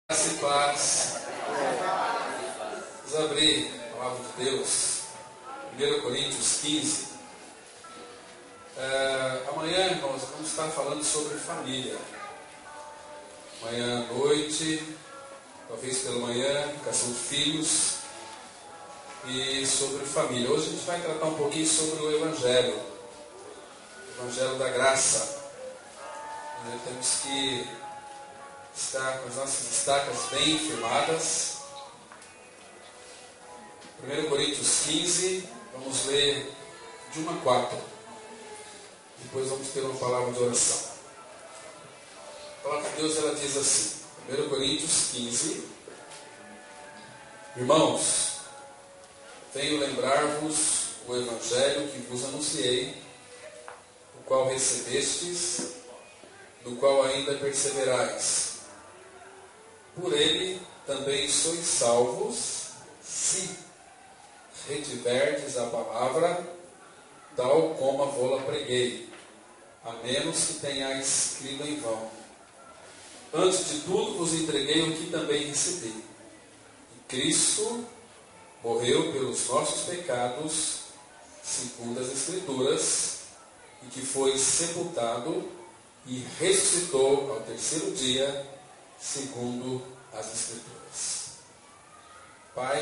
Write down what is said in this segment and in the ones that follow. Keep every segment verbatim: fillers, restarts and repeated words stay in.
Graça e paz. Vamos abrir a palavra de Deus, primeira Coríntios quinze. É, amanhã, irmãos, vamos estar falando sobre família. Amanhã à noite, talvez pela manhã, educação de filhos e sobre família. Hoje a gente vai tratar um pouquinho sobre o Evangelho, o Evangelho da Graça. É, temos que estar com as nossas estacas bem firmadas. primeira Coríntios quinze, vamos ler de um a quatro. Depois vamos ter uma palavra de oração. A palavra de Deus, ela diz assim, primeira Coríntios quinze: Irmãos, venho lembrar-vos o Evangelho que vos anunciei, o qual recebestes, no qual ainda perseverais. Por ele também sois salvos, se retiverdes a palavra, tal como a vô-la preguei, a menos que tenhais crido em vão. Antes de tudo vos entreguei o que também recebi. Que Cristo morreu pelos nossos pecados, segundo as Escrituras, e que foi sepultado e ressuscitou ao terceiro dia, segundo as Escrituras. Pai,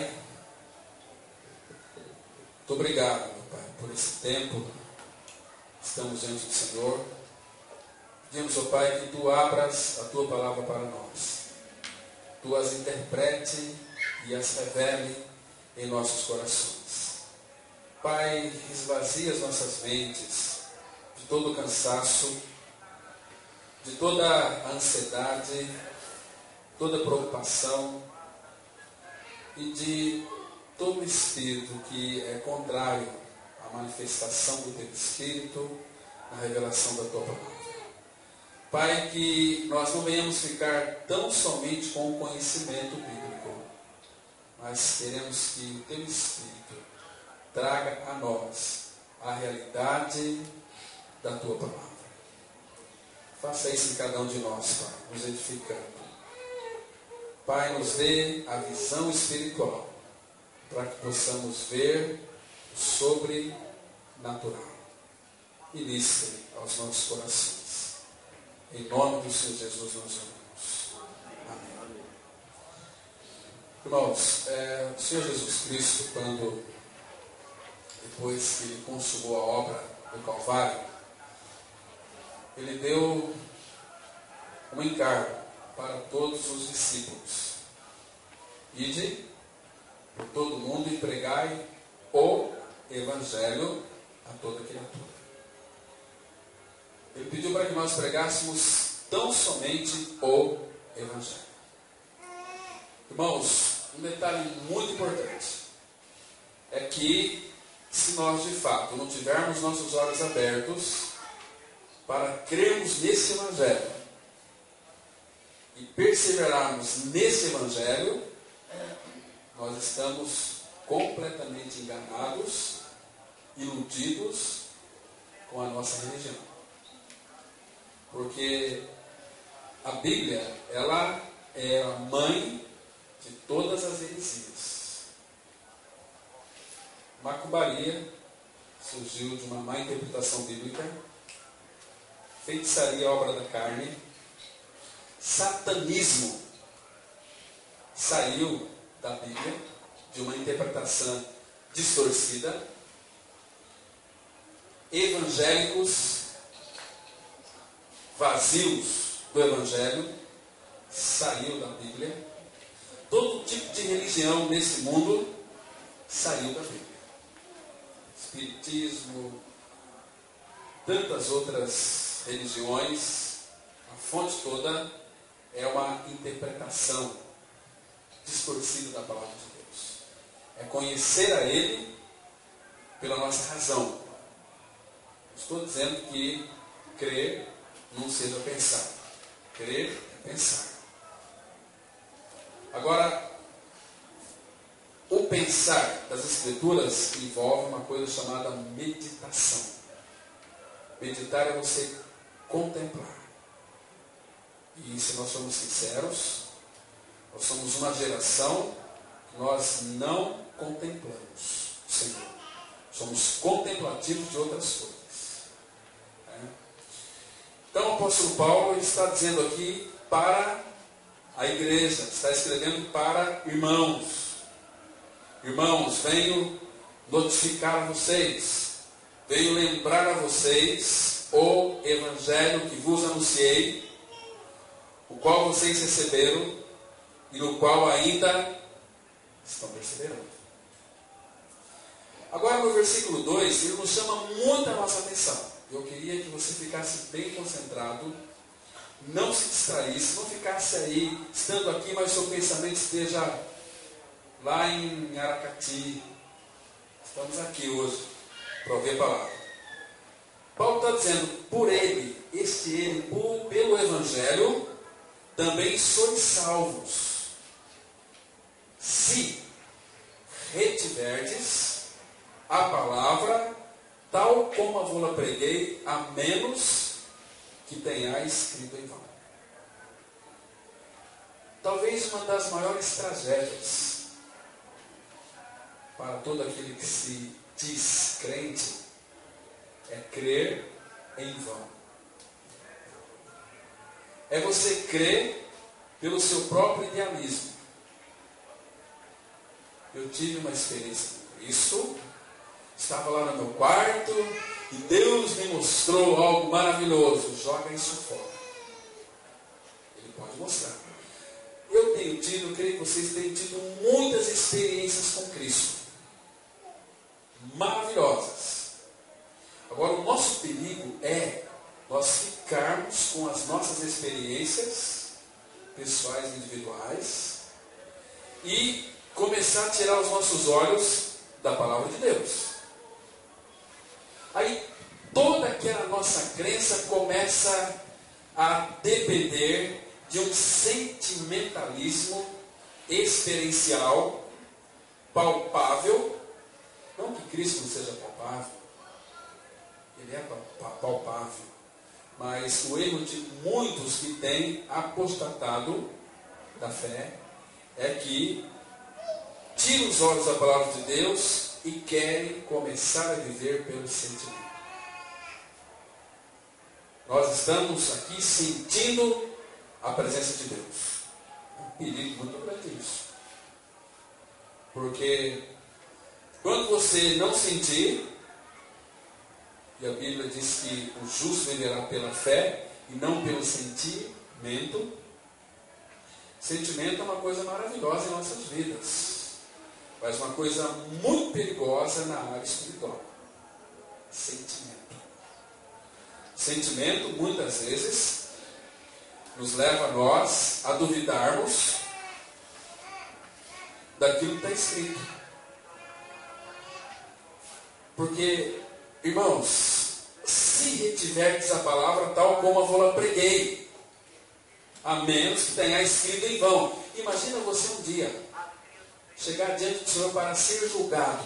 muito obrigado, meu Pai, por esse tempo. Estamos diante do Senhor. Pedimos, ó Pai, que Tu abras a Tua palavra para nós. Tu as interprete e as revele em nossos corações. Pai, esvazia as nossas mentes de todo o cansaço, de toda a ansiedade, toda a preocupação e de todo espírito que é contrário à manifestação do Teu Espírito, à revelação da Tua palavra. Pai, que nós não venhamos ficar tão somente com o conhecimento bíblico, mas queremos que o Teu Espírito traga a nós a realidade da Tua palavra. Faça isso em cada um de nós, Pai, nos edificando. Pai, nos dê a visão espiritual, para que possamos ver o sobrenatural. Ministre aos nossos corações. Em nome do Senhor Jesus nós oramos. Amém. Irmãos, é, o Senhor Jesus Cristo, quando, depois que Ele consumou a obra do Calvário, Ele deu um encargo para todos os discípulos. Ide por todo mundo e pregai o Evangelho a toda criatura. Ele pediu para que nós pregássemos tão somente o Evangelho. Irmãos, um detalhe muito importante é que, se nós de fato não tivermos nossos olhos abertos para crermos nesse Evangelho e perseverarmos nesse Evangelho, nós estamos completamente enganados, iludidos com a nossa religião. Porque a Bíblia, ela é a mãe de todas as heresias. Macumbaria surgiu de uma má interpretação bíblica. Feitiçaria, obra da carne. Satanismo saiu da Bíblia, de uma interpretação distorcida. Evangélicos vazios do Evangelho saiu da Bíblia. Todo tipo de religião nesse mundo saiu da Bíblia. Espiritismo, tantas outras religiões, a fonte toda é uma interpretação distorcida da palavra de Deus. É conhecer a Ele pela nossa razão. Estou dizendo que crer não seja pensar. Crer é pensar. Agora, o pensar das Escrituras envolve uma coisa chamada meditação. Meditar é você contemplar. E se nós somos sinceros, Nós somos uma geração que nós não contemplamos o Senhor. Somos contemplativos de outras coisas. É. Então o apóstolo Paulo está dizendo aqui para a igreja, está escrevendo para irmãos. Irmãos, venho notificar a vocês, venho lembrar a vocês o evangelho que vos anunciei, o qual vocês receberam e no qual ainda estão perseverando. Agora no versículo dois, ele nos chama muito a nossa atenção. Eu queria que você ficasse bem concentrado, não se distraísse, não ficasse aí, estando aqui, mas seu pensamento esteja lá em Aracati. Estamos aqui hoje para ouvir a palavra. Paulo está dizendo, por ele, este ele, por, pelo Evangelho, também sois salvos, se retiverdes a palavra, tal como a vos preguei, a menos que tenhais escrito em vão. Talvez uma das maiores tragédias para todo aquele que se diz crente é crer em vão. É você crer pelo seu próprio idealismo. Eu tive uma experiência com isso, estava lá no meu quarto e Deus me mostrou algo maravilhoso. Joga isso fora. Ele pode mostrar. Eu tenho tido, eu creio que vocês têm tido muitas experiências com Cristo. Maravilhosas. Agora o nosso perigo é nós ficarmos com as nossas experiências pessoais e individuais e começar a tirar os nossos olhos da palavra de Deus. Aí toda aquela nossa crença começa a depender de um sentimentalismo experiencial, palpável. Não que Cristo não seja palpável, ele é palpável, mas o erro de muitos que têm apostatado da fé é que tiram os olhos da palavra de Deus e querem começar a viver pelo sentimento. Nós estamos aqui sentindo a presença de Deus. É um perigo muito grande isso. Porque quando você não sentir, e a Bíblia diz que o justo viverá pela fé e não pelo sentimento. Sentimento é uma coisa maravilhosa em nossas vidas, mas uma coisa muito perigosa na área espiritual. Sentimento. Sentimento, muitas vezes, nos leva a nós a duvidarmos daquilo que está escrito. Porque, irmãos, se retiverdes a palavra tal como a vos preguei, a menos que tenha escrito em vão. Imagina você um dia chegar diante do Senhor para ser julgado,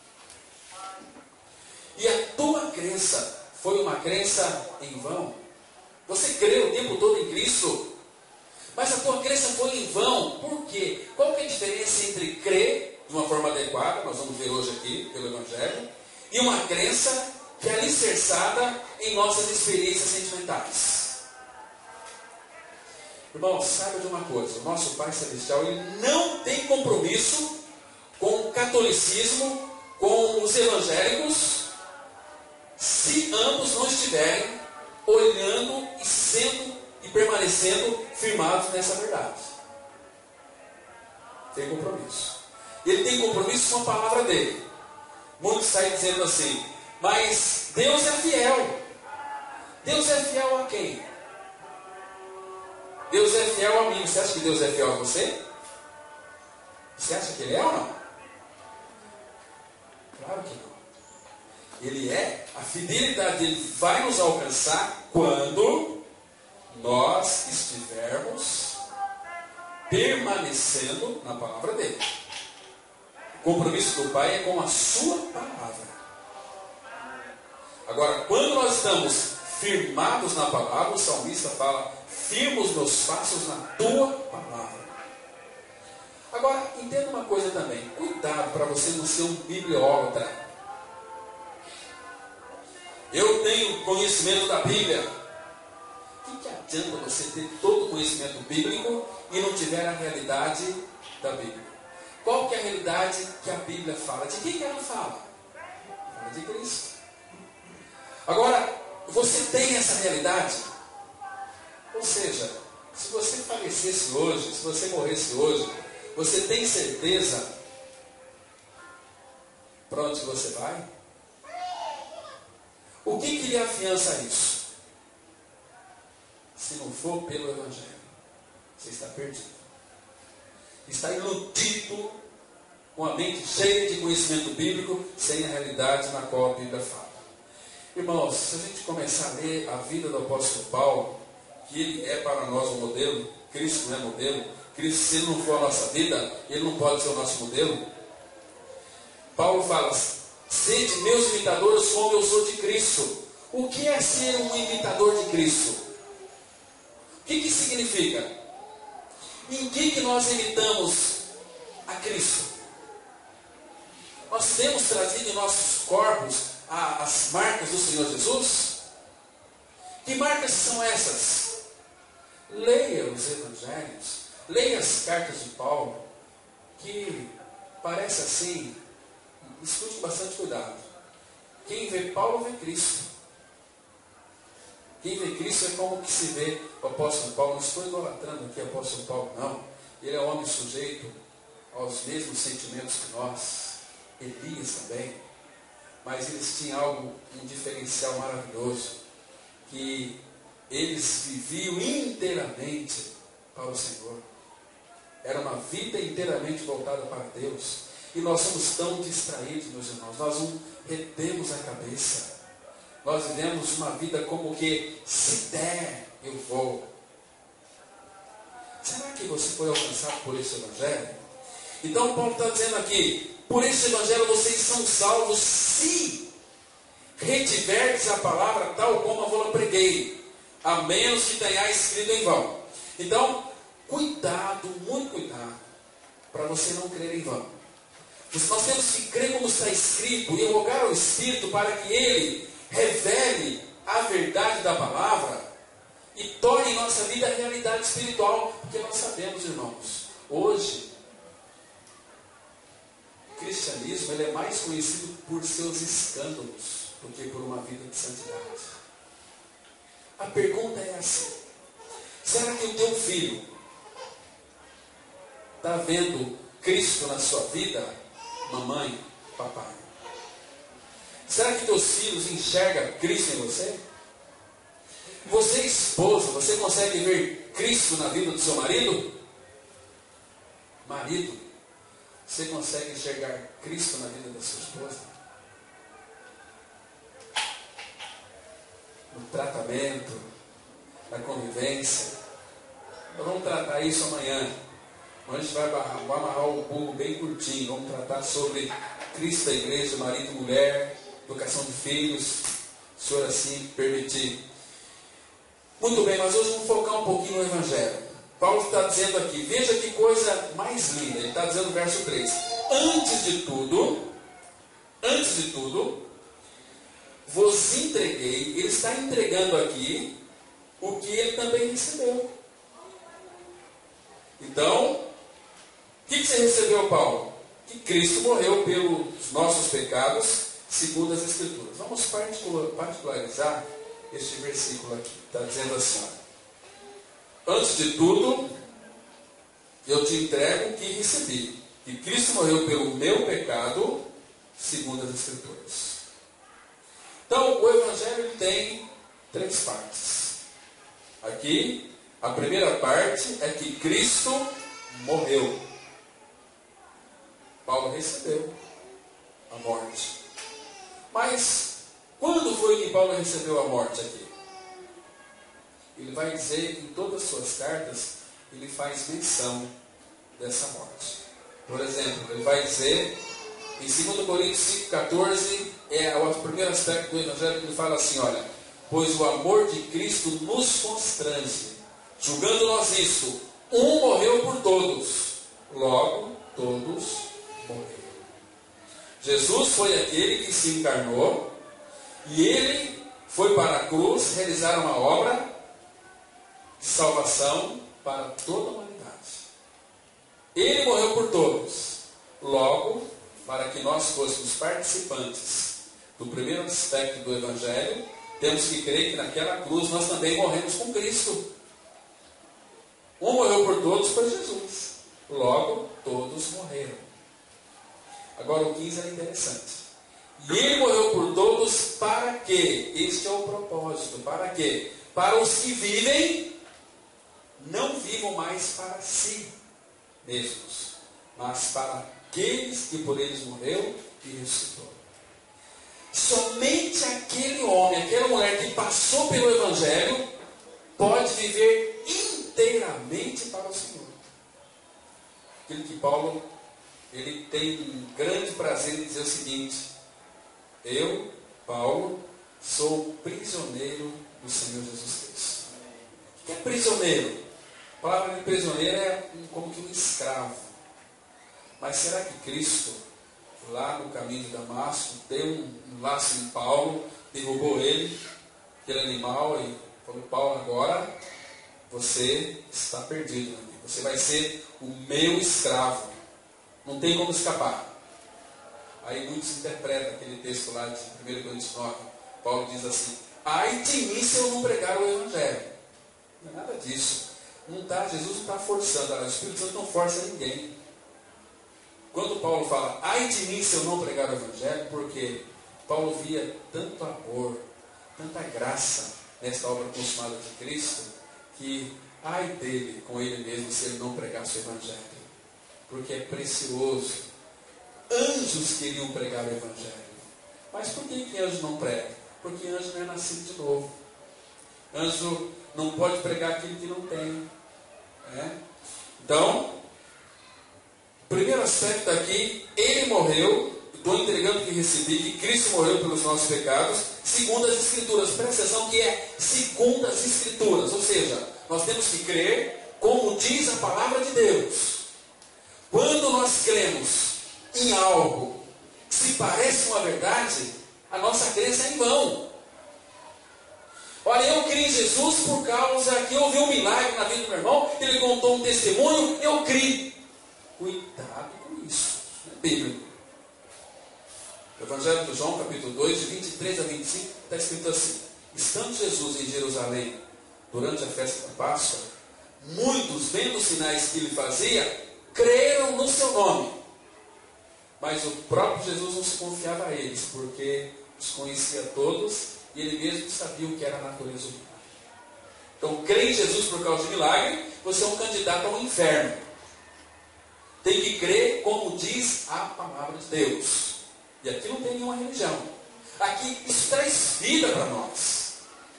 e a tua crença foi uma crença em vão. Você creu o tempo todo em Cristo, mas a tua crença foi em vão. Por quê? Qual que é a diferença entre crer de uma forma adequada, nós vamos ver hoje aqui pelo Evangelho, e uma crença que é alicerçada em nossas experiências sentimentais? Irmão, saiba de uma coisa, o nosso Pai Celestial, ele não tem compromisso com o catolicismo, com os evangélicos, se ambos não estiverem olhando e sendo e permanecendo firmados nessa verdade. Tem compromisso. Ele tem compromisso com a palavra dele. Muitos saem dizendo assim, mas Deus é fiel. Deus é fiel a quem? Deus é fiel a mim. Você acha que Deus é fiel a você? Você acha que Ele é ou não? Claro que não. Ele é, a fidelidade dele vai nos alcançar quando nós estivermos permanecendo na palavra dele. O compromisso do Pai é com a sua palavra. Agora, quando nós estamos firmados na palavra, o salmista fala, firma os meus passos na tua palavra. Agora, entenda uma coisa também. Cuidado para você não ser um bibliólatra. Eu tenho conhecimento da Bíblia. O que, que adianta você ter todo o conhecimento bíblico e não tiver a realidade da Bíblia? Qual que é a realidade que a Bíblia fala? De quem que ela fala? Fala de Cristo. Agora, você tem essa realidade? Ou seja, se você falecesse hoje, se você morresse hoje, você tem certeza para onde você vai? O que, que lhe afiança isso? Se não for pelo Evangelho, você está perdido. Está iludido, com a mente cheia de conhecimento bíblico, sem a realidade na qual a Bíblia fala. Irmãos, se a gente começar a ler a vida do apóstolo Paulo, que ele é para nós um modelo, Cristo não é modelo, Cristo, se ele não for a nossa vida, ele não pode ser o nosso modelo. Paulo fala, sede meus imitadores como eu sou de Cristo. O que é ser um imitador de Cristo? O que, que significa? Em que, que nós imitamos a Cristo? Nós temos trazido em nossos corpos a, as marcas do Senhor Jesus? Que marcas são essas? Leia os Evangelhos, leia as cartas de Paulo, que parece assim, escute com bastante cuidado. Quem vê Paulo vê Cristo. Quem vê Cristo é como que se vê o apóstolo Paulo. Não estou idolatrando aqui o apóstolo Paulo, não. Ele é um homem sujeito aos mesmos sentimentos que nós. Elias também. Mas eles tinham algo, um diferencial maravilhoso. Que eles viviam inteiramente para o Senhor. Era uma vida inteiramente voltada para Deus. E nós somos tão distraídos, meus irmãos. Nós não retemos a cabeça. Nós vivemos uma vida como que, se der, eu vou. Será que você foi alcançado por esse Evangelho? Então Paulo está dizendo aqui, por esse Evangelho vocês são salvos se retiverdes a palavra tal como eu vou preguei, a menos que tenha escrito em vão. Então, cuidado, muito cuidado, para você não crer em vão. Nós temos que crer como está escrito e rogar ao Espírito para que Ele revele a verdade da palavra e torne em nossa vida a realidade espiritual. Porque nós sabemos, irmãos, hoje o cristianismo ele é mais conhecido por seus escândalos do que por uma vida de santidade. A pergunta é assim: será que o teu filho está vendo Cristo na sua vida? Mamãe, papai, será que teus filhos enxergam Cristo em você? Você, esposa, você consegue ver Cristo na vida do seu marido? Marido, você consegue enxergar Cristo na vida da sua esposa? No tratamento, na convivência. Nós vamos tratar isso amanhã. A gente vai amarrar o burro bem curtinho. Vamos tratar sobre Cristo da igreja, marido e mulher, educação de filhos, se o senhor assim permitir. Muito bem, mas hoje vamos focar um pouquinho no Evangelho. Paulo está dizendo aqui, veja que coisa mais linda. Ele está dizendo no verso três. Antes de tudo, antes de tudo, vos entreguei. Ele está entregando aqui o que ele também recebeu. Então, o que, que você recebeu, Paulo? Que Cristo morreu pelos nossos pecados, segundo as Escrituras. Vamos particularizar este versículo aqui. Está dizendo assim: ó, antes de tudo, eu te entrego o que recebi. Que Cristo morreu pelo meu pecado, segundo as Escrituras. Então, o Evangelho tem três partes. Aqui, a primeira parte é que Cristo morreu. Paulo recebeu a morte. Mas, quando foi que Paulo recebeu a morte aqui? Ele vai dizer que em todas as suas cartas, ele faz menção dessa morte. Por exemplo, ele vai dizer, em dois Coríntios cinco, catorze, é o primeiro aspecto do Evangelho que ele fala assim, olha, pois o amor de Cristo nos constrange, julgando nós isto, um morreu por todos, logo todos morreram. Jesus foi aquele que se encarnou e ele foi para a cruz realizar uma obra de salvação para toda a humanidade. Ele morreu por todos. Logo, para que nós fôssemos participantes do primeiro aspecto do Evangelho, temos que crer que naquela cruz nós também morremos com Cristo. Um morreu por todos, foi Jesus. Logo, todos morreram. Agora o quinze é interessante. E ele morreu por todos para quê? Este é o propósito. Para quê? Para os que vivem, não vivam mais para si mesmos, mas para aqueles que por eles morreu e ressuscitou. Somente aquele homem, aquela mulher que passou pelo Evangelho, pode viver inteiramente para o Senhor. Aquilo que Paulo, ele tem um grande prazer em dizer o seguinte: eu, Paulo, sou prisioneiro do Senhor Jesus Cristo. O que é prisioneiro? A palavra de prisioneiro é como que um escravo. Mas será que Cristo, lá no caminho de Damasco, deu um laço em Paulo, derrubou ele, aquele animal, e falou: Paulo, agora você está perdido, meu amigo. Você vai ser o meu escravo. Não tem como escapar. Aí muitos interpretam aquele texto lá de primeira Coríntios nove. Paulo diz assim: ai de mim se eu não pregar o Evangelho. Não é nada disso. Não tá, Jesus não está forçando. O Espírito Santo não força ninguém. Quando Paulo fala, ai de mim se eu não pregar o Evangelho, porque Paulo via tanto amor, tanta graça nesta obra consumada de Cristo, que ai dele com ele mesmo se ele não pregasse o Evangelho. Porque é precioso. Anjos queriam pregar o Evangelho. Mas por que, que anjo não prega? Porque anjo não é nascido de novo. Anjo não pode pregar aquilo que não tem. É? Então, o primeiro aspecto aqui, ele morreu, estou entregando que recebi, que Cristo morreu pelos nossos pecados, segundo as Escrituras. Presta atenção que é segundo as Escrituras, ou seja, nós temos que crer como diz a palavra de Deus. Quando nós cremos em algo que se parece com a verdade, a nossa crença é em vão. Olha, eu criei em Jesus por causa que eu vi um milagre na vida do meu irmão, ele contou um testemunho, eu criei. Cuidado com isso, não é bíblico. O Evangelho de João, capítulo dois, de vinte e três a vinte e cinco, está escrito assim: estando Jesus em Jerusalém, durante a festa da Páscoa, muitos, vendo os sinais que ele fazia, creram no seu nome. Mas o próprio Jesus não se confiava a eles, porque os conhecia todos e ele mesmo sabia o que era a natureza humana. Então, crer em Jesus por causa de milagre, você é um candidato ao inferno. Tem que crer como diz a palavra de Deus. E aqui não tem nenhuma religião. Aqui isso traz vida para nós.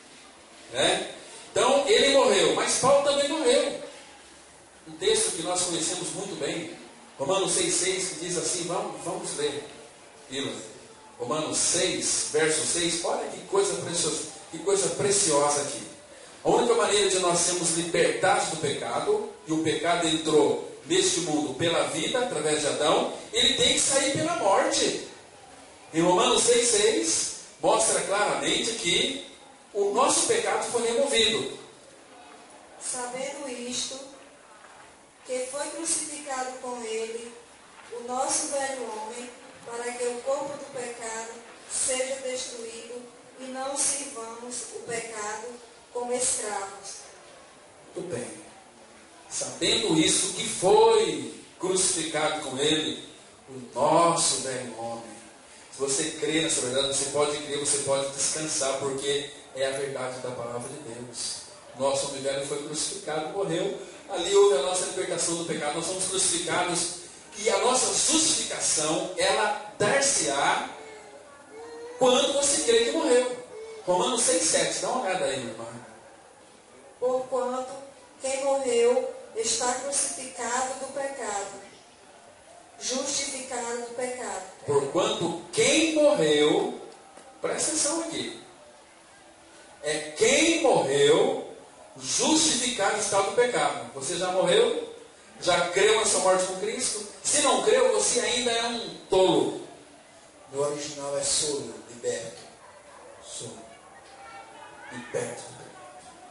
Né? Então, ele morreu, mas Paulo também morreu. Um texto que nós conhecemos muito bem, Romanos seis, seis, que diz assim, vamos, vamos ler. Ila. Romanos seis, verso seis, olha que coisa preciosa, que coisa preciosa aqui. A única maneira de nós sermos libertados do pecado, e o pecado entrou neste mundo pela vida, através de Adão, ele tem que sair pela morte. Em Romanos seis, seis, mostra claramente que o nosso pecado foi removido. Sabendo isto, que foi crucificado com ele o nosso velho homem, para que o corpo do pecado seja destruído e não sirvamos o pecado como escravos. Muito bem. Sabendo isso, que foi crucificado com ele o nosso velho homem. Se você crê nessa verdade, você pode crer, você pode descansar, porque é a verdade da palavra de Deus. Nosso homem velho foi crucificado, morreu. Ali houve a nossa libertação do pecado. Nós somos crucificados e a nossa justificação, ela dar-se-á quando você crê que morreu. Romanos seis, sete. Dá uma olhada aí, meu irmão. Porquanto quem morreu está crucificado do pecado, justificado do pecado. Porquanto quem morreu, presta atenção aqui, é quem morreu, justificado está do pecado. Você já morreu? Já creu na sua morte com Cristo? Se não creu, você ainda é um tolo. No original é solo, liberto. Solo. Liberto do pecado.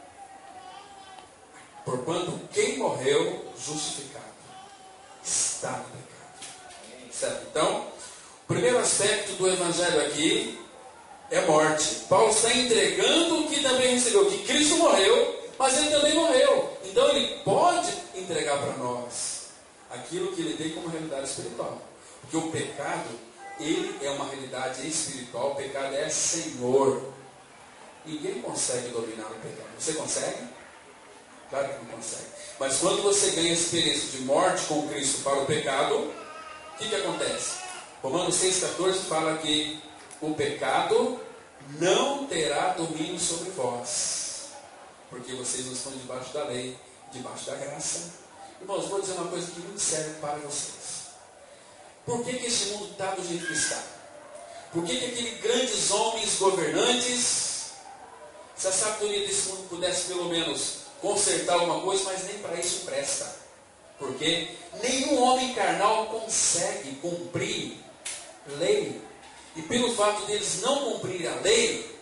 Porquanto quem morreu, justificado, está no pecado. Certo? Então, o primeiro aspecto do Evangelho aqui é morte. Paulo está entregando o que também recebeu, que Cristo morreu, mas ele também morreu. Então ele pode entregar para nós aquilo que ele tem como realidade espiritual. Porque o pecado, ele é uma realidade espiritual, o pecado é Senhor. Ninguém consegue dominar o pecado. Você consegue? Claro que não consegue. Mas quando você ganha a experiência de morte com Cristo para o pecado, o que, que acontece? Romanos seis, quatorze fala que o pecado não terá domínio sobre vós, porque vocês não estão debaixo da lei, debaixo da graça. Irmãos, vou dizer uma coisa que muito serve para vocês. Por que, que este mundo está do jeito que está? Por que, que aqueles grandes homens governantes, se a sabedoria desse mundo pudesse pelo menos consertar alguma coisa, mas nem para isso presta. Porque nenhum homem carnal consegue cumprir lei. E pelo fato deles não cumprir a lei,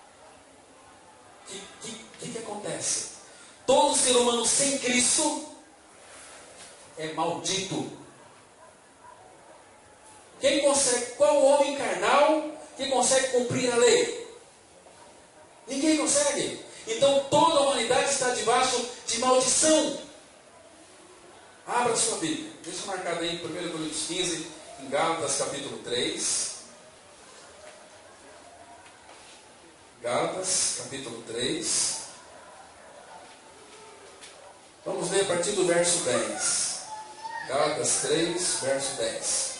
o que, que, que, que acontece? Todo ser humano sem Cristo é maldito. Quem consegue? Qual homem carnal que consegue cumprir a lei? Ninguém consegue. Então toda a humanidade está debaixo de maldição. Abra sua Bíblia. Deixa marcado aí em primeira Coríntios quinze, em Gálatas capítulo três. Gálatas capítulo três. Vamos ler a partir do verso dez. Gálatas três, verso dez.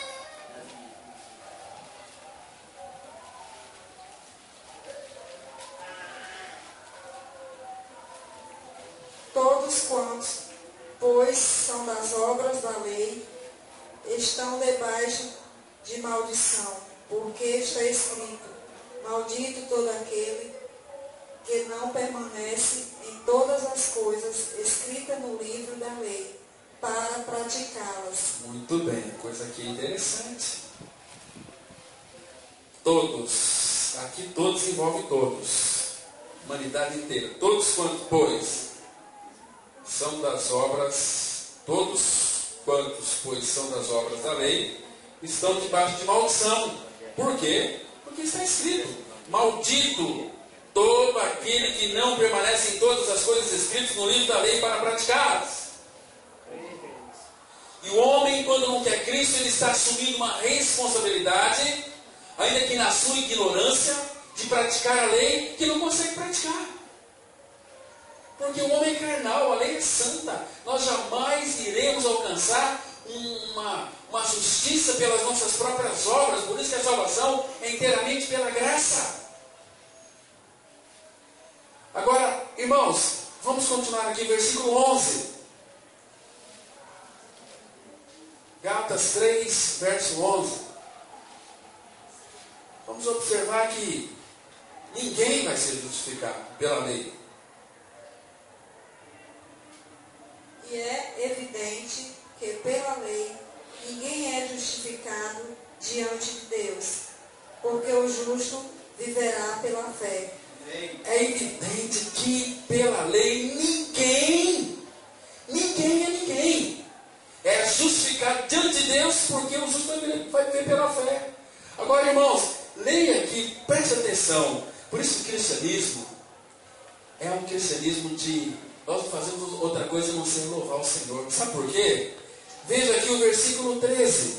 Todos quantos, pois, são das obras da lei, estão debaixo de maldição, porque está escrito: maldito todo aquele que não permanece em todas as coisas escritas no livro da lei, para praticá-las. Muito bem, coisa aqui interessante. Todos, aqui todos envolve todos, humanidade inteira. Todos quantos, pois, são das obras, todos quantos, pois, são das obras da lei, estão debaixo de maldição. Por quê? Porque está escrito: maldito todo aquele que não permanece em todas as coisas escritas no livro da lei para praticá-las. E o homem, quando não quer Cristo, ele está assumindo uma responsabilidade, ainda que na sua ignorância, de praticar a lei que não consegue praticar. Porque o homem é carnal, a lei é santa. Nós jamais iremos alcançar uma, uma justiça pelas nossas próprias obras. Por isso que a salvação é inteiramente pela graça. Agora, irmãos, vamos continuar aqui, versículo onze. Gálatas três, verso onze. Vamos observar que ninguém vai ser justificado pela lei. E é evidente que pela lei ninguém é justificado diante de Deus, porque o justo viverá pela fé. É evidente que pela lei ninguém, ninguém é ninguém, é justificado diante de Deus, porque o justo vai viver pela fé. Agora, irmãos, leia aqui, preste atenção. Por isso o cristianismo é um cristianismo de nós não fazemos outra coisa a não ser louvar o Senhor. Sabe por quê? Veja aqui o versículo treze.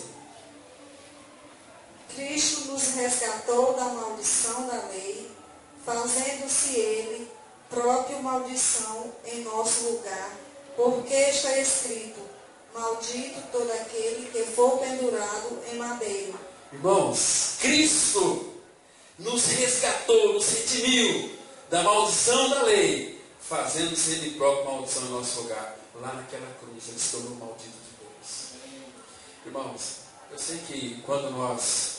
Cristo nos resgatou da maldição da lei, fazendo-se Ele próprio maldição em nosso lugar, porque está escrito: maldito todo aquele que for pendurado em madeiro. Irmãos, Cristo nos resgatou, nos redimiu da maldição da lei, fazendo-se Ele próprio maldição em nosso lugar. Lá naquela cruz, Ele se tornou maldito de Deus. Irmãos, eu sei que quando nós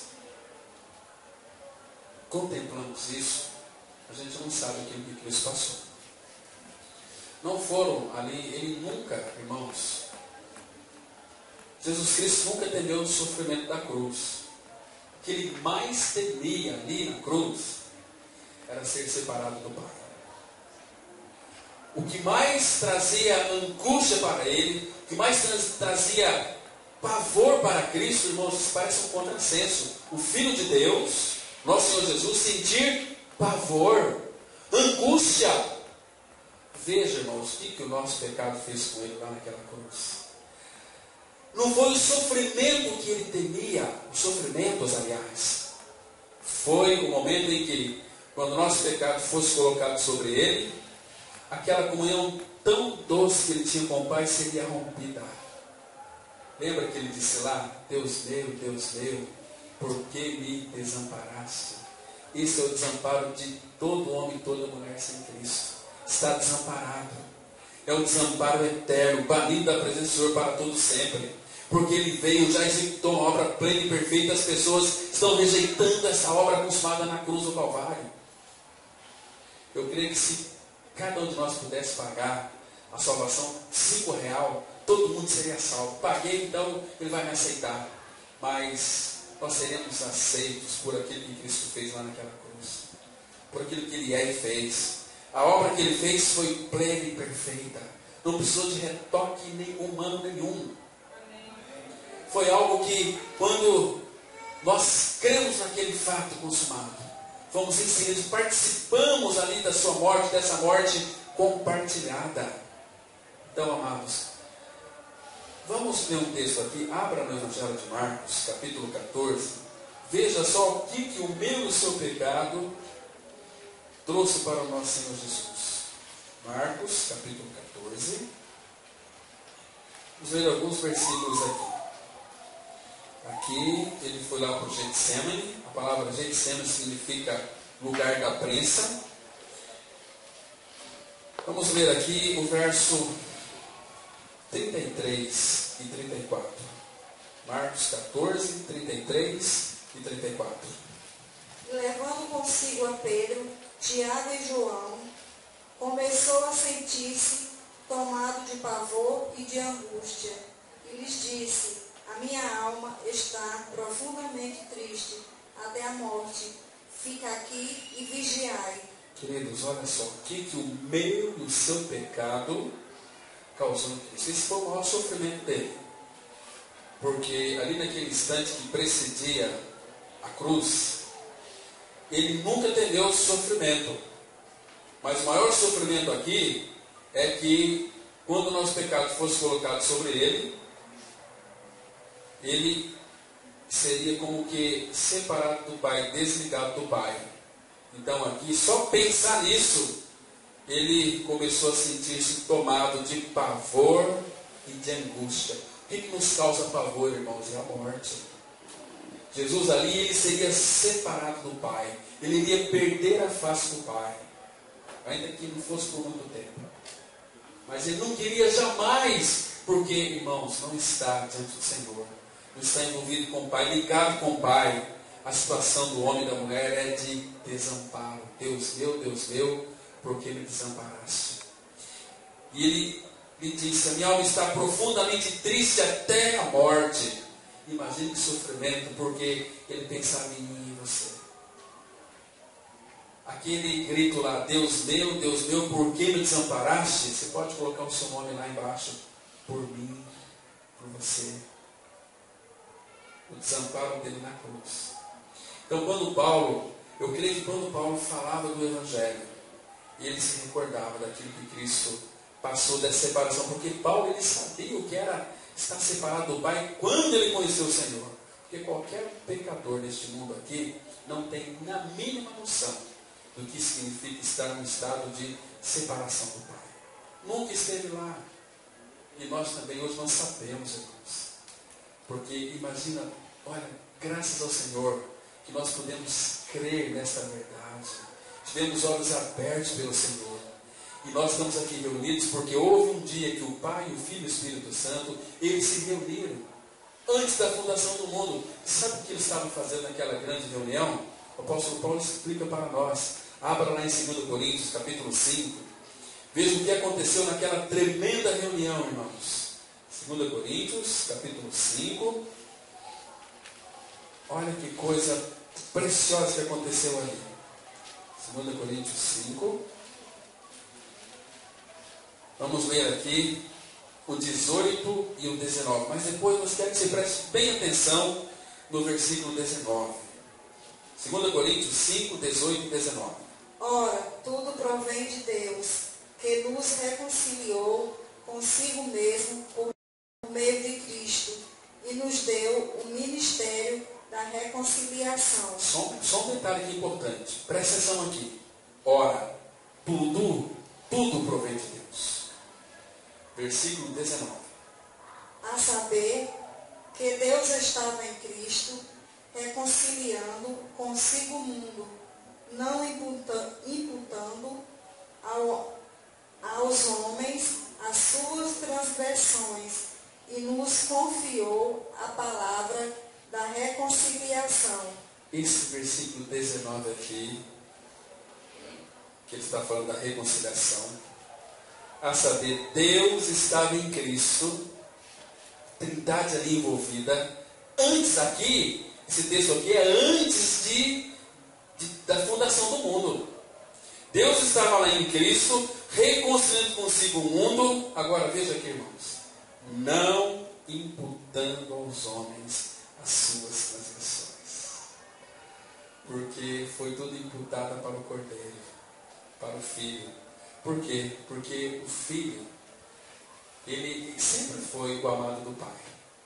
contemplamos isso, a gente não sabe aquilo que Cristo passou. Não foram ali, Ele nunca, irmãos, Jesus Cristo nunca temeu o sofrimento da cruz. O que ele mais temia ali na cruz era ser separado do Pai. O que mais trazia angústia para ele, o que mais trazia pavor para Cristo, irmãos, isso parece um contrassenso. O Filho de Deus, nosso Senhor Jesus, sentir pavor, angústia. Veja, irmãos, o que, que o nosso pecado fez com ele lá naquela cruz. Não foi o sofrimento que ele temia, os sofrimentos, aliás. Foi o momento em que, quando o nosso pecado fosse colocado sobre ele, aquela comunhão tão doce que ele tinha com o Pai seria rompida. Lembra que ele disse lá, Deus meu, Deus meu, por que me desamparaste? Esse é o desamparo de todo homem e toda mulher sem Cristo. Está desamparado. É o desamparo eterno, banido da presença do Senhor para todo sempre. Porque ele veio, já executou uma obra plena e perfeita. As pessoas estão rejeitando essa obra consumada na cruz do Calvário. Eu creio que se cada um de nós pudesse pagar a salvação cinco real, todo mundo seria salvo. Paguei, então ele vai me aceitar. Mas nós seremos aceitos por aquilo que Cristo fez lá naquela cruz. Por aquilo que ele é e fez. A obra que ele fez foi plena e perfeita. Não precisou de retoque nem humano nenhum. Foi algo que, quando nós cremos naquele fato consumado, fomos inseridos, participamos ali da sua morte, dessa morte compartilhada. Então, amados, vamos ler um texto aqui. Abra no Evangelho de Marcos, capítulo catorze. Veja só o que, que o meu e o seu pecado trouxe para o nosso Senhor Jesus. Marcos, capítulo catorze. Vamos ler alguns versículos aqui. Aqui, ele foi lá para o Getsemane. A palavra Getsemane significa lugar da prensa. Vamos ler aqui o verso trinta e três e trinta e quatro. Marcos catorze, trinta e três e trinta e quatro. Levando consigo a Pedro, Tiago e João, começou a sentir-se tomado de pavor e de angústia, e lhes disse: a minha alma está profundamente triste até a morte. Fica aqui e vigiai. Queridos, olha só, o que, que o meu e o seu pecado causou em Cristo. Esse foi o maior sofrimento dele. Porque ali naquele instante que precedia a cruz, ele nunca temeu o sofrimento. Mas o maior sofrimento aqui é que, quando o nosso pecado fosse colocado sobre ele, ele seria como que separado do Pai, desligado do Pai. Então aqui, só pensar nisso, ele começou a sentir-se tomado de pavor e de angústia. O que, que nos causa pavor, irmãos? É a morte. Jesus ali, ele seria separado do Pai. Ele iria perder a face do Pai. Ainda que não fosse por muito tempo. Mas ele não queria jamais, porque, irmãos, não está diante do Senhor. Não está envolvido com o Pai, ligado com o Pai. A situação do homem e da mulher é de desamparo. Deus meu, Deus meu, por que me desamparaste? E ele me disse: a minha alma está profundamente triste até a morte. Imagine que sofrimento, porque ele pensava em mim e você. Aquele grito lá: Deus meu, Deus meu, por que me desamparaste? Você pode colocar o seu nome lá embaixo. Por mim, por você. O desamparo dele na cruz. Então, quando Paulo, eu creio que quando Paulo falava do Evangelho, e ele se recordava daquilo que Cristo passou dessa separação, porque Paulo, ele sabia o que era estar separado do Pai quando ele conheceu o Senhor. Porque qualquer pecador neste mundo aqui não tem na mínima noção do que significa estar num estado de separação do Pai. Nunca esteve lá. E nós também hoje não sabemos, irmãos. Porque imagina, olha, graças ao Senhor, que nós podemos crer nesta verdade. Tivemos olhos abertos pelo Senhor. E nós estamos aqui reunidos porque houve um dia que o Pai, o Filho e o Espírito Santo, eles se reuniram. Antes da fundação do mundo. Sabe o que eles estavam fazendo naquela grande reunião? O apóstolo Paulo explica para nós. Abra lá em dois Coríntios, capítulo cinco. Veja o que aconteceu naquela tremenda reunião, irmãos. segunda Coríntios, capítulo cinco. Olha que coisa preciosa que aconteceu ali. segunda Coríntios cinco. Vamos ler aqui o dezoito e o dezenove. Mas depois eu quero que você preste bem atenção no versículo dezenove. segunda Coríntios cinco, dezoito e dezenove. Ora, tudo provém de Deus, que nos reconciliou consigo mesmo por meio de Cristo e nos deu o ministério da reconciliação. Só, só um detalhe aqui importante. Presta atenção aqui. Ora, tudo, tudo provém de Deus. Versículo dezenove. A saber, que Deus estava em Cristo, reconciliando consigo o mundo, não imputa, imputando ao, aos homens as suas transgressões, e nos confiou a palavra da reconciliação. Esse versículo dezenove aqui, que ele está falando da reconciliação, a saber, Deus estava em Cristo, Trindade ali envolvida. Antes aqui, esse texto aqui é antes de, de, da fundação do mundo. Deus estava lá em Cristo, reconciliando consigo o mundo. Agora veja aqui, irmãos, não imputando aos homens as suas transgressões, porque foi tudo imputado para o Cordeiro, para o Filho. Por quê? Porque o Filho, ele sempre foi o amado do Pai.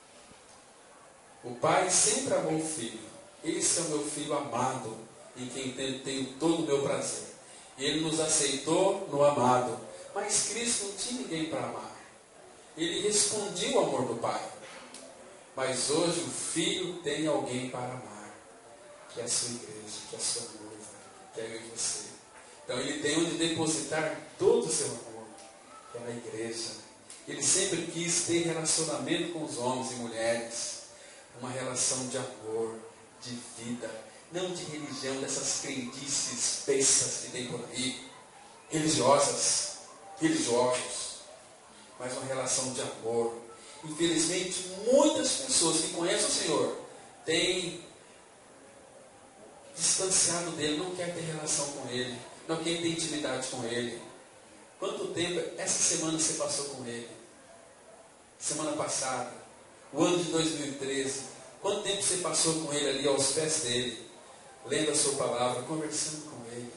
O Pai sempre amou o Filho. Esse é o meu Filho amado, em quem tenho todo o meu prazer. Ele nos aceitou no amado, mas Cristo não tinha ninguém para amar. Ele respondia o amor do Pai. Mas hoje o Filho tem alguém para amar, que é a sua igreja, que é a sua noiva, que é eu e você. Então ele tem onde depositar todo o seu amor, que é na igreja. Ele sempre quis ter relacionamento com os homens e mulheres, uma relação de amor, de vida, não de religião, dessas crendices espessas que tem por aí, religiosas, religiosos, mas uma relação de amor. Infelizmente, muitas pessoas que conhecem o Senhor têm distanciado dele, não quer ter relação com ele, não quer ter intimidade com ele. Quanto tempo essa semana você passou com ele? Semana passada, o ano de dois mil e treze, quanto tempo você passou com ele ali aos pés dele, lendo a sua palavra, conversando com ele,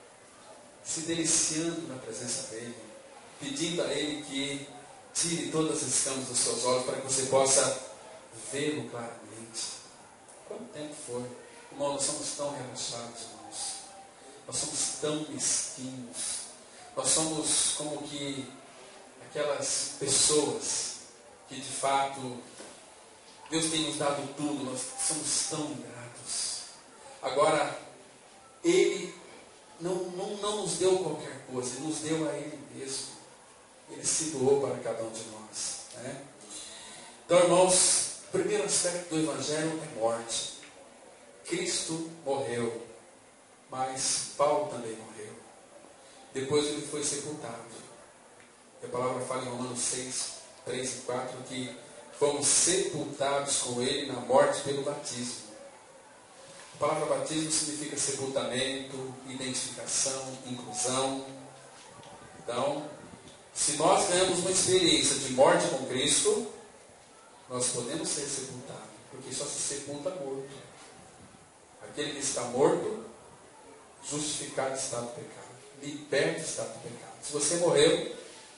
se deliciando na presença dele, pedindo a ele que tire todas as escamas dos seus olhos para que você possa vê-lo claramente. Quanto tempo foi? Irmão, nós somos tão relaxados, irmãos. Nós somos tão mesquinhos. Nós somos como que aquelas pessoas que de fato Deus tem nos dado tudo. Nós somos tão ingratos. Agora, Ele não, não, não nos deu qualquer coisa. Ele nos deu a Ele mesmo. Ele se doou para cada um de nós. Né? Então, irmãos, o primeiro aspecto do Evangelho é morte. Cristo morreu, mas Paulo também morreu. Depois ele foi sepultado. E a palavra fala em Romanos seis, três e quatro que fomos sepultados com ele na morte pelo batismo. A palavra batismo significa sepultamento, identificação, inclusão. Então, se nós ganhamos uma experiência de morte com Cristo, nós podemos ser sepultados, porque só se sepulta morto. Aquele que está morto, justificado está do pecado, liberto está do pecado. Se você morreu,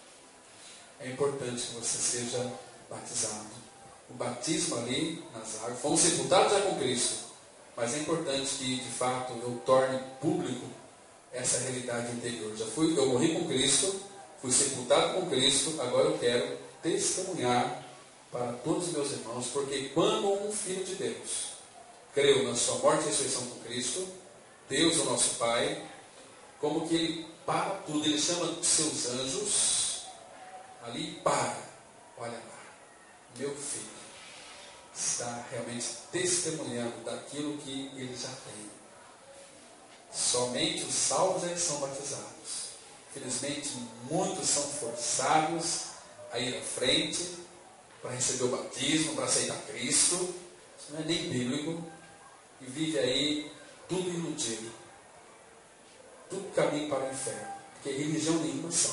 é importante que você seja batizado. O batismo ali nas águas, fomos sepultados já com Cristo, mas é importante que de fato eu torne público essa realidade interior. Já fui, eu morri com Cristo, fui sepultado com Cristo, agora eu quero testemunhar para todos os meus irmãos, porque quando um filho de Deus creu na sua morte e ressurreição com Cristo, Deus, o nosso Pai, como que Ele para tudo, Ele chama os seus anjos, ali para, olha lá, meu filho está realmente testemunhando daquilo que ele já tem. Somente os salvos é que são batizados. Infelizmente, muitos são forçados a ir à frente, para receber o batismo, para aceitar Cristo. Isso não é nem bíblico. E vive aí tudo iludido. Tudo caminho para o inferno. Porque religião nenhuma são.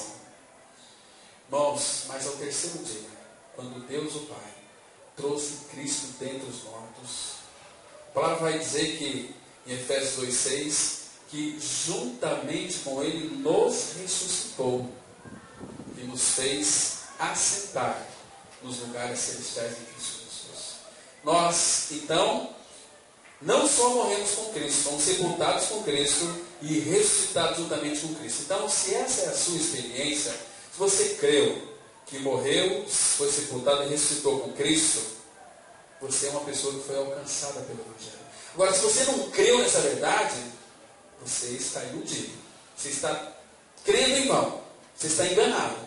Irmãos, mas ao terceiro dia, quando Deus o Pai trouxe Cristo dentre os mortos, a palavra vai dizer que, em Efésios dois, seis, que juntamente com Ele nos ressuscitou e nos fez assentar nos lugares celestiais em Cristo Jesus. Nós, então, não só morremos com Cristo, fomos sepultados com Cristo e ressuscitados juntamente com Cristo. Então, se essa é a sua experiência, se você creu que morreu, foi sepultado e ressuscitou com Cristo, você é uma pessoa que foi alcançada pelo Evangelho. Agora, se você não creu nessa verdade, você está iludido. Você está crendo em vão. Você está enganado.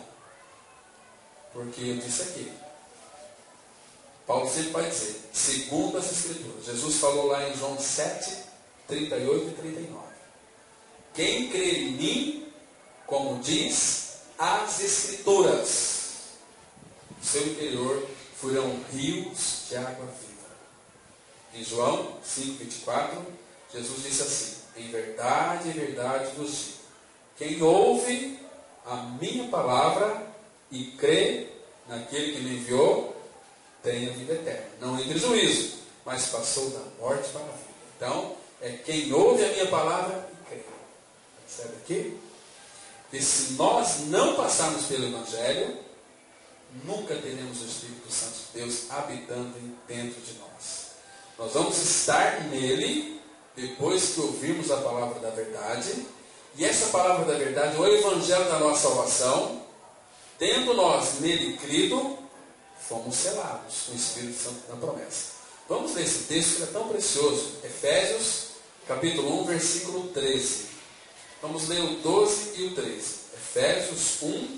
Porque eu disse aqui, Paulo sempre vai dizer, segundo as Escrituras. Jesus falou lá em João sete, trinta e oito e trinta e nove. Quem crer em mim, como diz as Escrituras, no seu interior fluirão rios de água viva. Em João cinco, vinte e quatro, Jesus disse assim, em verdade, em verdade vos digo, quem ouve a minha palavra e crê naquele que me enviou, tem a vida eterna. Não entra em juízo, mas passou da morte para a vida. Então, é quem ouve a minha palavra e crê. Percebe aqui? E se nós não passarmos pelo Evangelho, nunca teremos o Espírito Santo de Deus habitando dentro de nós. Nós vamos estar nele depois que ouvirmos a palavra da verdade. E essa palavra da verdade, o Evangelho da nossa salvação, tendo nós nele crido, fomos selados com o Espírito Santo da promessa. Vamos ler esse texto que é tão precioso. Efésios, capítulo um, versículo treze. Vamos ler o doze e o treze. Efésios um,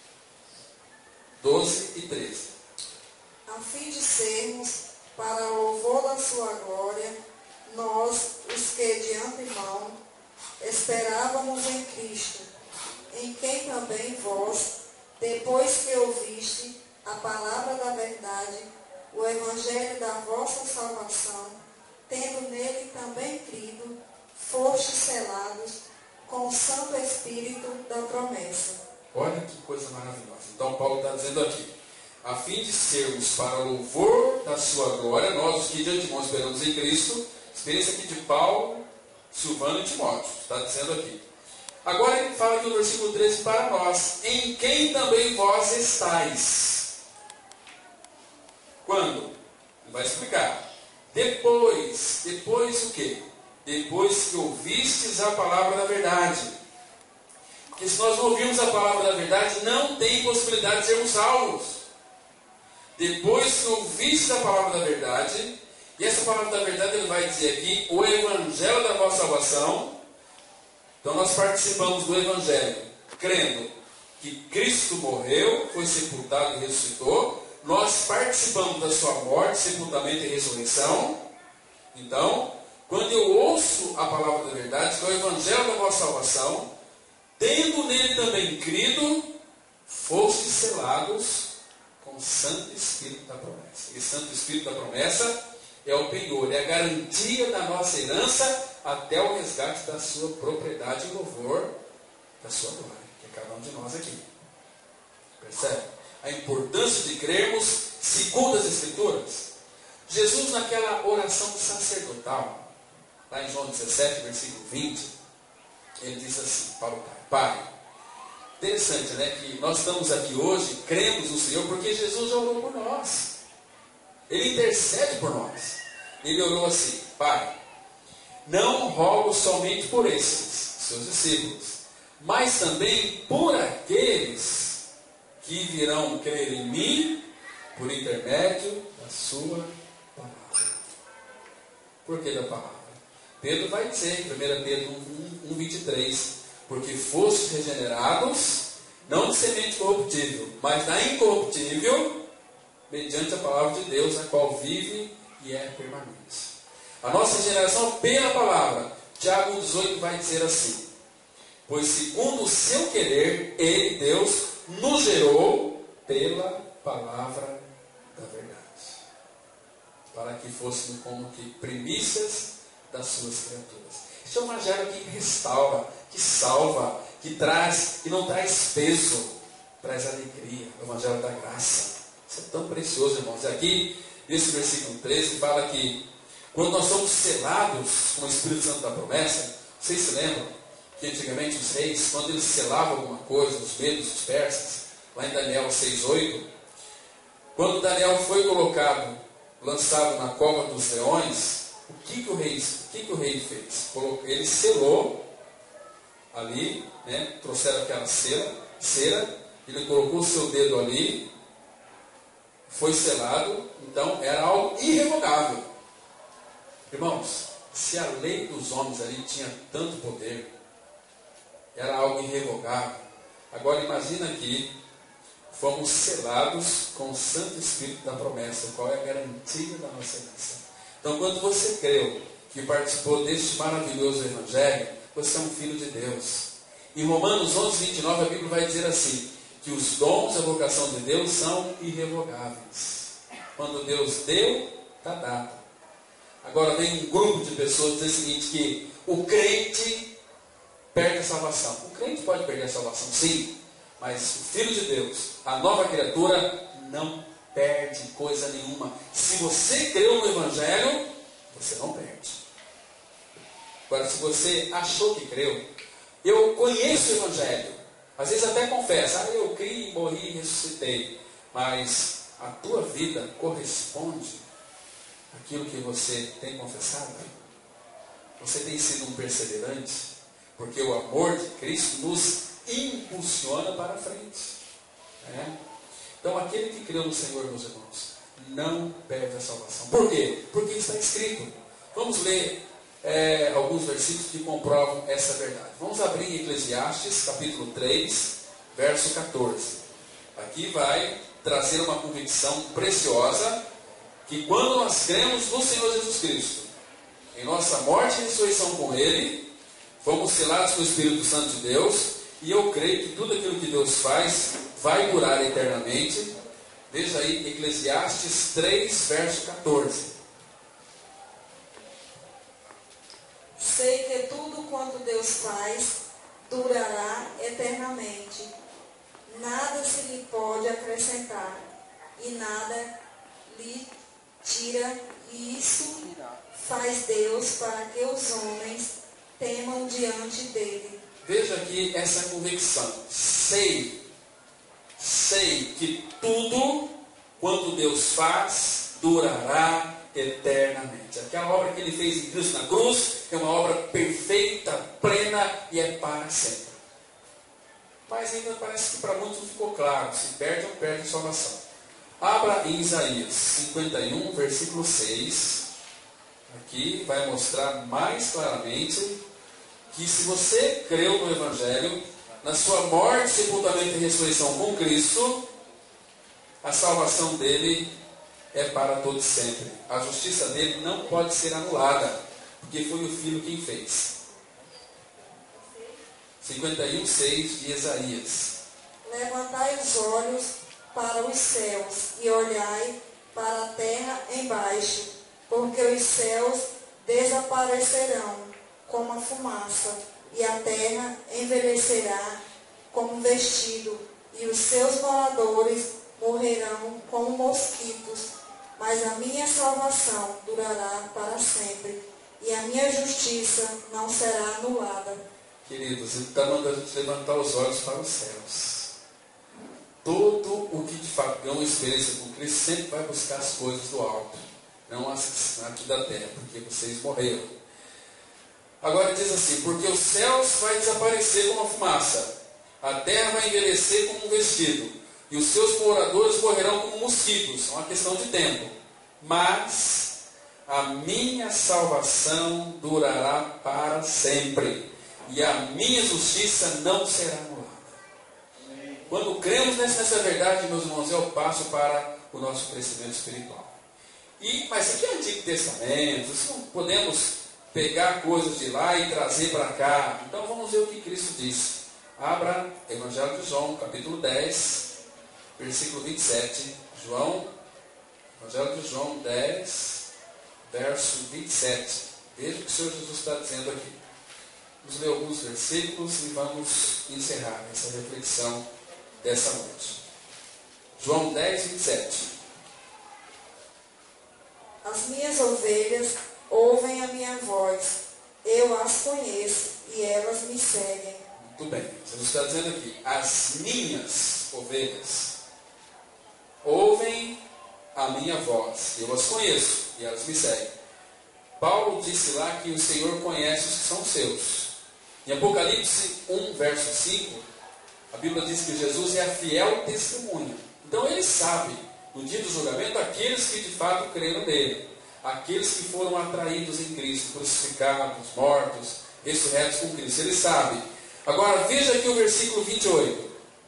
doze e treze. A fim de sermos, para louvor da sua glória, nós, os que de antemão esperávamos em Cristo, em quem também vós, depois que ouviste a palavra da verdade, o evangelho da vossa salvação, tendo nele também crido, fostes selados com o Santo Espírito da promessa. Olha que coisa maravilhosa. Então Paulo está dizendo aqui, a fim de sermos para louvor da sua glória, nós os que de antemão esperamos em Cristo, experiência aqui de Paulo, Silvano e Timóteo, está dizendo aqui. Agora ele fala aqui no versículo treze, para nós, em quem também vós estáis. Quando? Ele vai explicar. Depois, depois o quê? Depois que ouvistes a palavra da verdade. Porque se nós não ouvirmos a palavra da verdade, não tem possibilidade de sermos salvos. Depois que ouvistes a palavra da verdade, e essa palavra da verdade ele vai dizer aqui, o evangelho da vossa salvação. Então nós participamos do evangelho, crendo que Cristo morreu, foi sepultado e ressuscitou. Nós participamos da sua morte, sepultamento e ressurreição. Então, quando eu ouço a palavra da verdade, que é o evangelho da vossa salvação, tendo nele também crido, fostes selados com o Santo Espírito da promessa. E o Santo Espírito da promessa é o penhor, é a garantia da nossa herança até o resgate da sua propriedade e louvor da sua glória, que é cada um de nós aqui. Percebe? A importância de crermos segundo as Escrituras. Jesus, naquela oração sacerdotal, lá em João dezessete, versículo vinte, ele diz assim para o Pai, Pai, interessante, né, que nós estamos aqui hoje, cremos no Senhor, porque Jesus já orou por nós. Ele intercede por nós. Ele orou assim, Pai, não rogo somente por esses, seus discípulos, mas também por aqueles que virão crer em mim por intermédio da sua palavra. Por que da palavra? Pedro vai dizer em primeira Pedro um, vinte e três, porque fostes regenerados, não de semente corruptível, mas da incorruptível, mediante a palavra de Deus, a qual vive e é permanente. A nossa regeneração pela palavra. Tiago dezoito vai dizer assim, pois segundo o seu querer, ele, Deus, nos gerou pela palavra da para que fôssemos como que primícias das suas criaturas. Este é um evangelho que restaura, que salva, que traz, que não traz peso, traz alegria, o evangelho da graça. Isso é tão precioso, irmãos. E aqui, nesse versículo treze, fala que quando nós somos selados com o Espírito Santo da promessa, vocês se lembram que antigamente os reis, quando eles selavam alguma coisa, os medos, os persas, lá em Daniel seis, oito, quando Daniel foi colocado, lançado na cova dos leões, o que, que, o, rei, o que, que o rei fez? Ele selou ali, né, trouxeram aquela cera, cera, ele colocou o seu dedo ali, foi selado, então era algo irrevogável. Irmãos, se a lei dos homens ali tinha tanto poder, era algo irrevogável. Agora imagina que fomos selados com o Santo Espírito da promessa, qual é a garantia da nossa herança. Então, quando você creu que participou deste maravilhoso Evangelho, você é um filho de Deus. Em Romanos onze, vinte e nove, a Bíblia vai dizer assim, que os dons, a vocação de Deus são irrevogáveis. Quando Deus deu, está dado. Agora vem um grupo de pessoas dizer o seguinte, que o crente perde a salvação. O crente pode perder a salvação, sim, mas o Filho de Deus, a nova criatura, não perde coisa nenhuma. Se você creu no Evangelho, você não perde. Agora, se você achou que creu, eu conheço o Evangelho, às vezes até confessa, ah, eu criei, morri e ressuscitei, mas a tua vida corresponde àquilo que você tem confessado? Você tem sido um perseverante? Porque o amor de Cristo nos impulsiona para a frente. Né? Então, aquele que creu no Senhor, meus irmãos, não perde a salvação. Por quê? Porque está escrito. Vamos ler é, alguns versículos que comprovam essa verdade. Vamos abrir em Eclesiastes, capítulo três, verso quatorze. Aqui vai trazer uma convicção preciosa, que quando nós cremos no Senhor Jesus Cristo, em nossa morte e ressurreição com Ele, fomos selados com o Espírito Santo de Deus, e eu creio que tudo aquilo que Deus faz vai durar eternamente. Veja aí, Eclesiastes três, verso quatorze. Sei que tudo quanto Deus faz durará eternamente. Nada se lhe pode acrescentar e nada lhe tira, e isso faz Deus para que os homens temam diante dele. Veja aqui essa convicção. Sei, sei que tudo quanto Deus faz durará eternamente. Aquela obra que Ele fez em Cristo na cruz é uma obra perfeita, plena e é para sempre. Mas ainda parece que para muitos não ficou claro, se perde ou perde a salvação. Abra em Isaías cinquenta e um, versículo seis. Aqui vai mostrar mais claramente que se você creu no Evangelho, na sua morte, sepultamento e ressurreição com Cristo, a salvação dele é para todo sempre. A justiça dele não pode ser anulada, porque foi o Filho quem fez. cinquenta e um, seis de Isaías. Levantai os olhos para os céus e olhai para a terra embaixo, porque os céus desaparecerão como a fumaça, e a terra envelhecerá como um vestido, e os seus moradores morrerão como mosquitos. Mas a minha salvação durará para sempre, e a minha justiça não será anulada. Queridos, Ele está mandando a gente levantar os olhos para os céus. Todo o que de fato tem uma experiência com Cristo sempre vai buscar as coisas do alto, não as aqui da terra, porque vocês morreram. Agora diz assim, porque os céus vai desaparecer como a fumaça, a terra vai envelhecer como um vestido, e os seus moradores morrerão como mosquitos. É uma questão de tempo. Mas a minha salvação durará para sempre, e a minha justiça não será anulada. Quando cremos nessa verdade, meus irmãos, é o passo para o nosso crescimento espiritual. E, mas isso aqui é Antigo Testamento, isso não podemos pegar coisas de lá e trazer para cá. Então vamos ver o que Cristo disse. Abra Evangelho de João, capítulo dez, versículo vinte e sete. João, Evangelho de João dez, verso vinte e sete. Veja o que o Senhor Jesus está dizendo aqui. Vamos ler alguns versículos e vamos encerrar essa reflexão dessa noite. João dez, vinte e sete. As minhas ovelhas ouvem a minha voz, eu as conheço e elas me seguem. Muito bem, Jesus está dizendo aqui, as minhas ovelhas ouvem a minha voz, eu as conheço e elas me seguem. Paulo disse lá que o Senhor conhece os que são seus. Em Apocalipse um, verso cinco, a Bíblia diz que Jesus é a fiel testemunha. Então ele sabe, no dia do julgamento, aqueles que de fato creram nele, aqueles que foram atraídos em Cristo, crucificados, mortos, ressurretos com Cristo. Ele sabe. Agora veja aqui o versículo vinte e oito.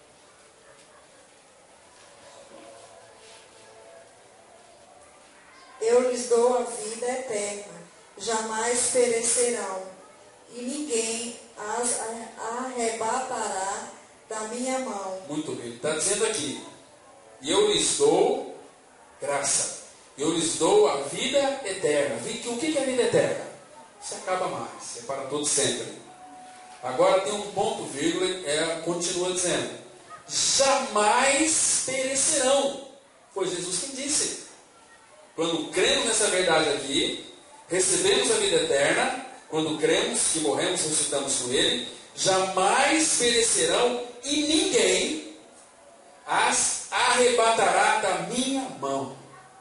Eu lhes dou a vida eterna, jamais perecerão, e ninguém as arrebatará da minha mão. Muito bem, ele está dizendo aqui, e eu lhes dou graça, eu lhes dou a vida eterna. O que é a vida eterna? Isso acaba mais, é para todo sempre. Agora tem um ponto, vírgula, ela continua dizendo, jamais perecerão. Foi Jesus quem disse. Quando cremos nessa verdade aqui, recebemos a vida eterna, quando cremos que morremos e ressuscitamos com Ele, jamais perecerão e ninguém as arrebatará da minha mão.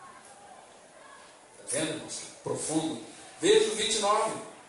Está vendo, irmãos? Profundo. Veja o vinte e nove.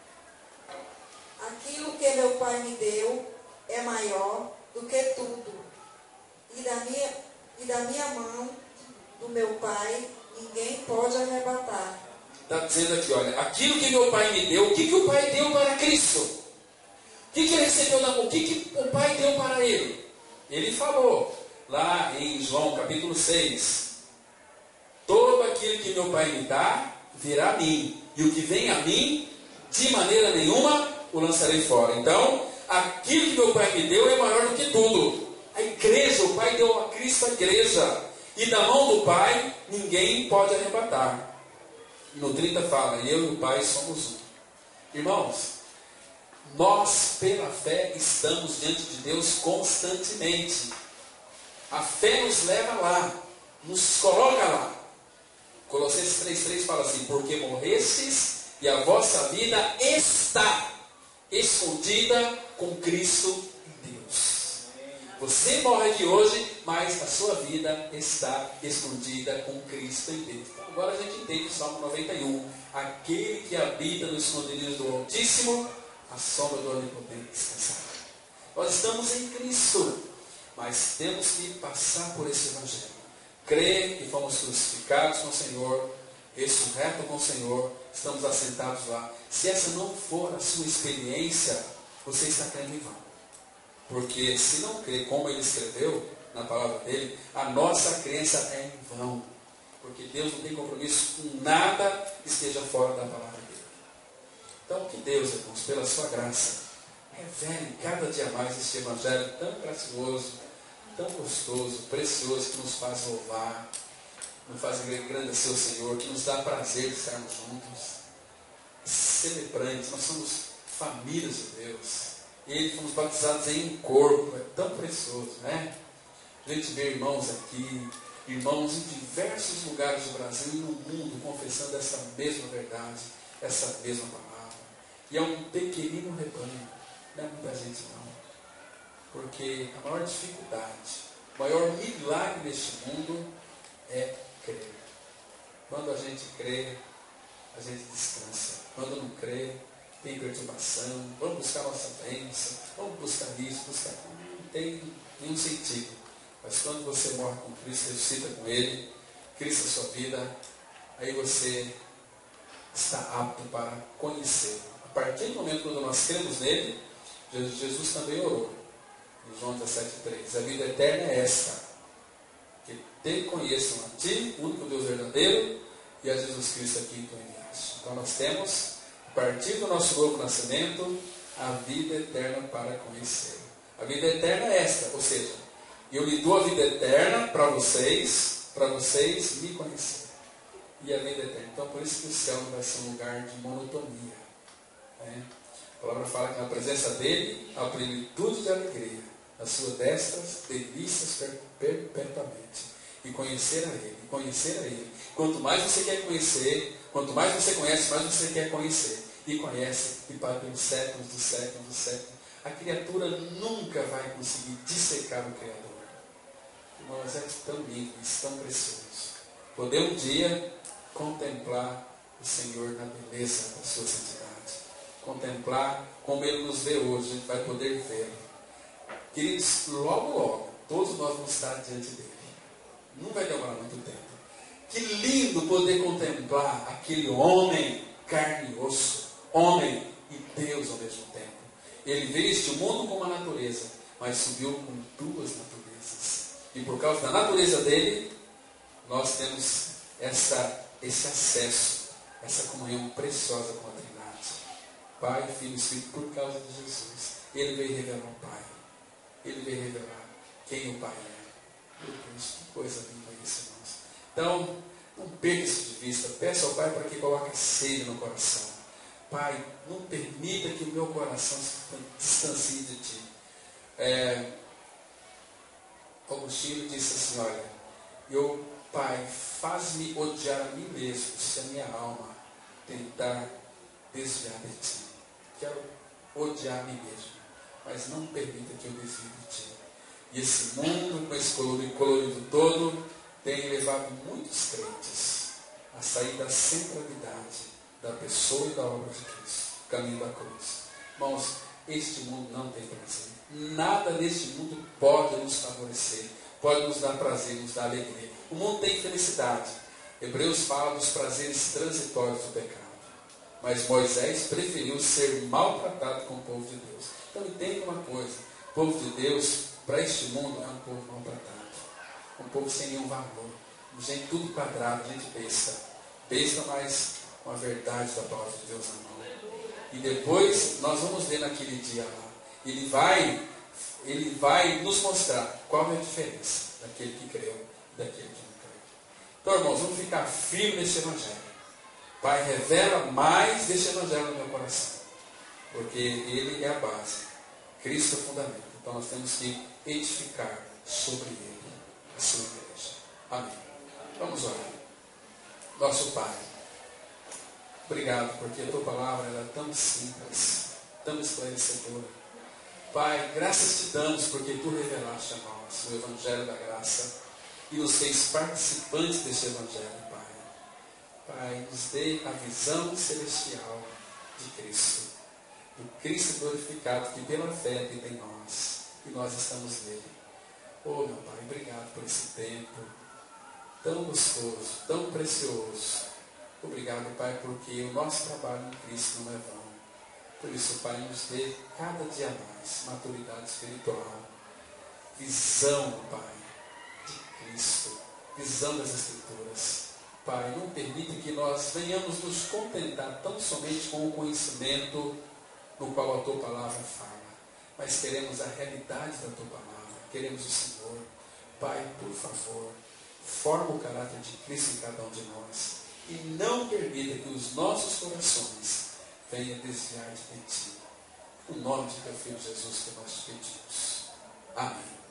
Aquilo que meu Pai me deu é maior do que tudo, e da minha, e da minha mão, do meu Pai, ninguém pode arrebatar. Está dizendo aqui, olha, aquilo que meu Pai me deu, o que, que o Pai deu para Cristo? O que, que ele recebeu da mão? O que, que o Pai deu para ele? Ele falou, lá em João capítulo seis, todo aquilo que meu Pai me dá, virá a mim, e o que vem a mim, de maneira nenhuma, o lançarei fora. Então, aquilo que meu Pai me deu é maior do que tudo. A igreja, o Pai deu a Cristo a igreja, e da mão do Pai, ninguém pode arrebatar. No trinta fala, eu e o Pai somos um. Irmãos, nós pela fé estamos diante de Deus constantemente. A fé nos leva lá, nos coloca lá. Colossenses três, três fala assim, porque morrestes e a vossa vida está escondida com Cristo em Deus. Você morre aqui hoje, mas a sua vida está escondida com Cristo em Deus. Então, agora a gente entende o Salmo noventa e um. Aquele que habita no esconderijo do Altíssimo, a sombra do Onipotente descansará. Nós estamos em Cristo, mas temos que passar por esse Evangelho. Crer que fomos crucificados com o Senhor, ressurretos com o Senhor, estamos assentados lá. Se essa não for a sua experiência, você está crendo em vão. Porque se não crer como ele escreveu na palavra dele, a nossa crença é em vão. Porque Deus não tem compromisso com nada que esteja fora da palavra dele. Então que Deus, irmãos, pela sua graça, revele cada dia mais este Evangelho tão gracioso, tão gostoso, precioso, que nos faz louvar, nos faz engrandecer o Senhor, que nos dá prazer de estarmos juntos, celebrantes. Nós somos famílias de Deus. E eles fomos batizados em um corpo. É tão precioso, né? A gente vê irmãos aqui, irmãos em diversos lugares do Brasil e no mundo confessando essa mesma verdade, essa mesma palavra. E é um pequenino rebanho, não é muita gente não. Porque a maior dificuldade, o maior milagre deste mundo é crer. Quando a gente crê, a gente descansa. Quando não crê, tem perturbação. Vamos buscar nossa bênção, vamos buscar isso, buscar aquilo. Não tem nenhum sentido. Mas quando você morre com Cristo, ressuscita com Ele, Cristo a sua vida, aí você está apto para conhecê-lo. A partir do momento quando nós cremos nele, Jesus também orou. Em João dezessete, três. A vida eterna é esta: que te conheçam a ti, o único Deus verdadeiro, e a Jesus Cristo aqui que tu enviaste. Então nós temos, a partir do nosso novo nascimento, a vida eterna para conhecê-lo. A vida eterna é esta, ou seja, eu lhe dou a vida eterna para vocês, para vocês me conhecerem. e a vida eterna. Então, por isso que o céu não vai ser um lugar de monotonia. Né? A palavra fala que na presença dele há plenitude de alegria, a sua destra, delícias perpetuamente. E conhecer a ele, e conhecer a ele. Quanto mais você quer conhecer, quanto mais você conhece, mais você quer conhecer. E conhece, e para pelos séculos dos séculos dos séculos. A criatura nunca vai conseguir dissecar o Criador. Irmãos, é tão lindo, isso tão precioso. Poder um dia contemplar o Senhor na beleza da sua santidade. Contemplar como Ele nos vê hoje, a gente vai poder vê-lo. Queridos, logo, logo, todos nós vamos estar diante dele. Não vai demorar muito tempo. Que lindo poder contemplar aquele homem carne e osso, homem e Deus ao mesmo tempo. Ele veio este mundo com uma natureza, mas subiu com duas naturezas. E por causa da natureza dele, nós temos essa, esse acesso, essa comunhão preciosa com a Trindade. Pai, Filho e Espírito, por causa de Jesus. Ele veio revelar o Pai. Ele veio revelar quem o Pai é. Meu Deus, que coisa linda isso, irmãos. Então, não perca isso de vista. Peça ao Pai para que coloque sede no coração. Pai, não permita que o meu coração se distancie de Ti. É, Agostinho disse assim, olha, eu, Pai, faz-me odiar a mim mesmo, se a minha alma tentar desviar de Ti. Quero odiar a mim mesmo, mas não permita que eu desvie de Ti. E esse mundo, com esse colorido, colorido todo, tem levado muitos crentes a sair da centralidade da pessoa e da obra de Cristo, o caminho da cruz. Irmãos, este mundo não tem prazer. Nada neste mundo pode nos favorecer, pode nos dar prazer, nos dar alegria. O mundo tem felicidade. Hebreus fala dos prazeres transitórios do pecado. Mas Moisés preferiu ser maltratado com o povo de Deus. Então entenda uma coisa, o povo de Deus, para este mundo, é um povo maltratado. Um povo sem nenhum valor. Gente tudo quadrado, gente besta. Besta, mas com a verdade da palavra de Deus na mão. E depois nós vamos ver naquele dia lá. Ele vai, ele vai nos mostrar qual é a diferença daquele que creu e daquele que não creu. Então, irmãos, vamos ficar firmes nesse evangelho. Pai, revela mais desse evangelho no meu coração. Porque ele é a base. Cristo é o fundamento. Então nós temos que edificar sobre ele a sua igreja. Amém. Vamos orar. Nosso Pai, obrigado porque a tua palavra era tão simples, tão esclarecedora. Pai, graças te damos porque tu revelaste a nós o evangelho da graça e nos fez participantes deste evangelho, Pai. Pai, nos dê a visão celestial de Cristo. O Cristo glorificado que pela fé habita em nós. E nós estamos nele. Oh, meu Pai, obrigado por esse tempo tão gostoso, tão precioso. Obrigado, Pai, porque o nosso trabalho em Cristo não é vão. Por isso, Pai, nos dê cada dia mais maturidade espiritual, visão, Pai, de Cristo, visão das Escrituras. Pai, não permita que nós venhamos nos contentar tão somente com o conhecimento no qual a tua palavra fala, mas queremos a realidade da tua palavra, queremos o Senhor. Pai, por favor, forma o caráter de Cristo em cada um de nós e não permita que os nossos corações venham desviar de ti. No nome de teu Filho Jesus que nós te pedimos. Amém.